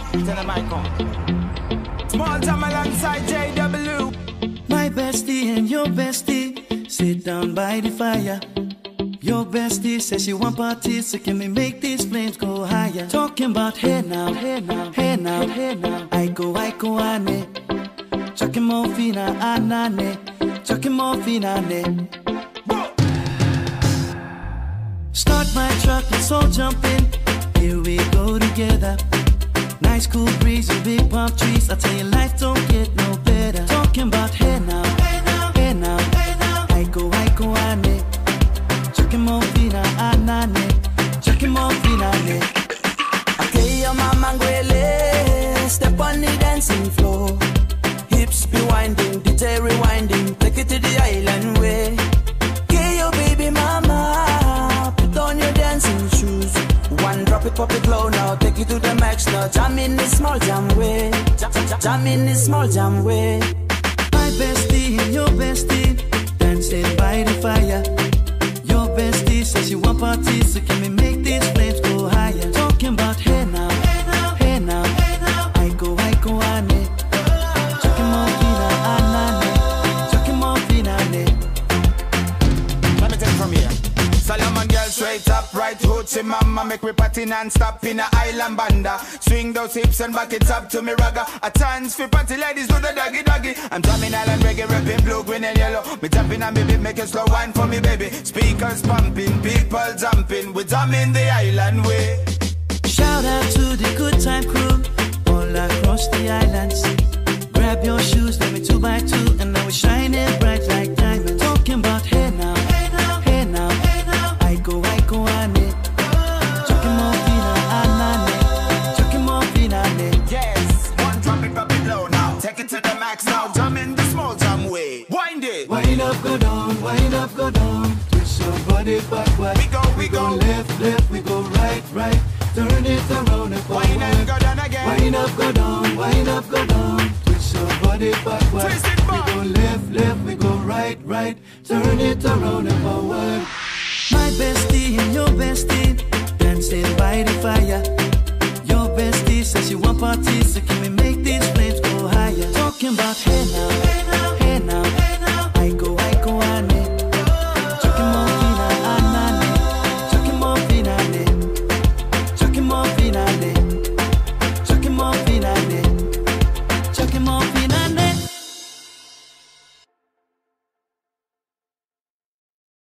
Tell them I come. Small time alongside JW. My bestie and your bestie sit down by the fire. Your bestie says she want parties, so can we make these flames go higher? Talking about hey now, hey now, hey now, hey now. I go ane. Chucking morphina anane. Chucking morphina ane. Start my truck, let's all jump in. Here we go together. Nice cool breeze and big palm trees. I tell you, life don't get no better. Talking about hey now, hey now, hey now, hey now. I go ane. Chucking morphina anane. Chucking morphina ane. Okay, your mama ngwele. Step on the dancing floor. Hips be winding, DJ rewinding. Take it to the island way. Okay, your baby mama. Put on your dancing shoes. One drop it, pop it low now. Take it to the max now. Jam in this small jam way. Jam in this small jam way. My bestie and your bestie dancing by the fire. Your bestie says she want parties, so can we make these flames go higher? Talking about hey now, hey now, hey now, hey now. I go ane. Chucking morphina anane. Chucking morphina ane. Let me take it from here. Solomon girl straight up, right hoochie mama. Make me party non-stop in a island banda. Swing those hips and back it up to me ragga. A chance for party ladies do the doggy doggy. I'm drumming island reggae, rapping blue, green and yellow. Me jumping and baby, make a slow wine for me baby. Speakers pumping, people jumping. We drumming the island way. Shout out to the good time crew all across the islands. Grab your shoes, let me 2x2, and now we're shining bright like diamonds. Talking about hey now, hey now, hey now, hey now. I go ane. Chucking morphina anane. Chucking morphina ane. Yes, one drop it low now. Take it to the max now. Jump in the small jam way. Wind it. Wind up, go down, wind up, go down. Twist your body backward. We go. Left, left, we go right, right. Turn it around and forward. Wind and go down again. Wind up, go down, wind up, go down. Twist your body backward. Twist it back. We go left, left, we go right, right. Turn it around and forward. My bestie and your bestie dancing by the fire. Your bestie says she want parties, so can we make these flames go higher? Talking about hey now.